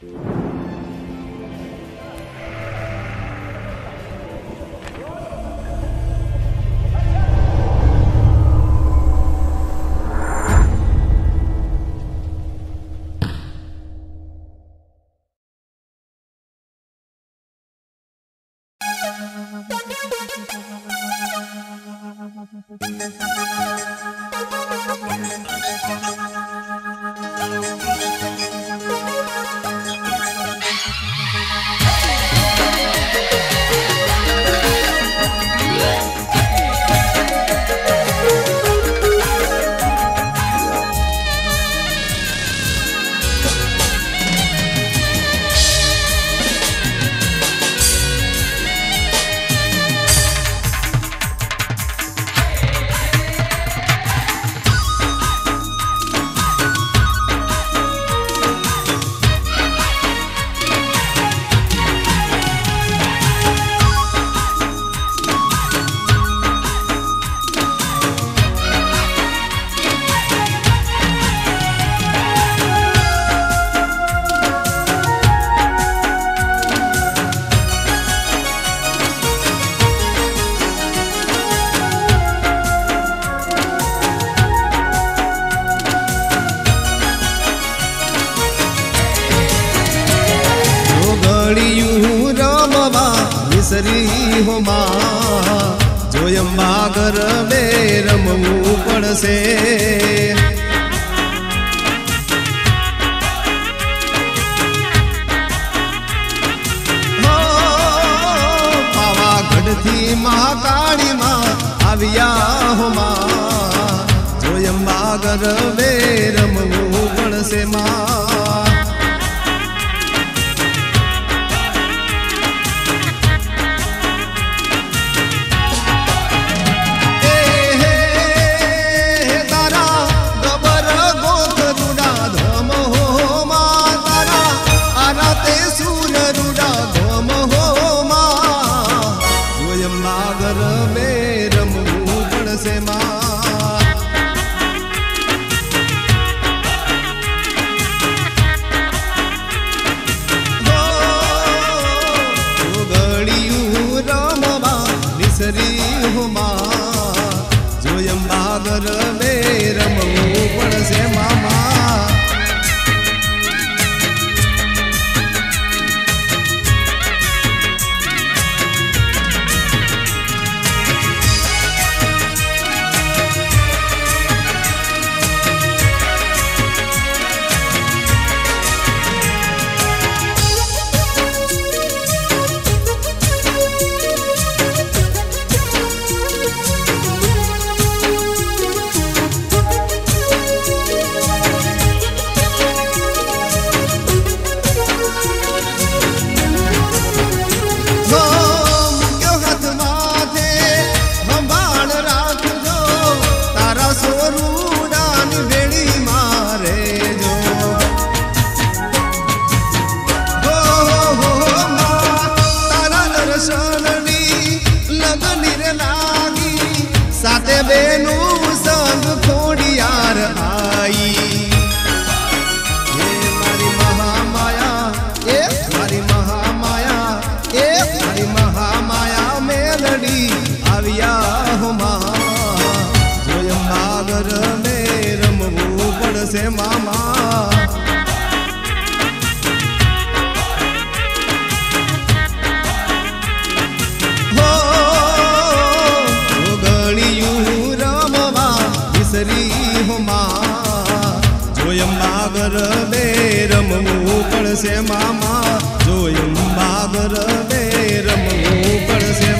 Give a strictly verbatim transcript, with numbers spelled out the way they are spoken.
विसरी हो मां जो अंबागर में रमવું પડશે पावागढ़ थी महाकाली मां आविया हो मां जो अंबागर में रमવું પડશે मां हो मां जो अंबागर में रमવું પડશે मामा साते बेनू संग खोड़ियार आई ये मारी महामाया ए मारी महामाया ए मारी महामाया मेलडी आविया हो मां जो अंबागर में रमવું પડશે मामा हो मां जो अंबागर में रमવું પડશે मामा जो अंबागर में रमવું પડશે